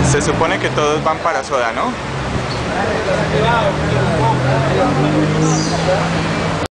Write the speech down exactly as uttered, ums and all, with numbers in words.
Se supone que todos van para Soda, ¿no?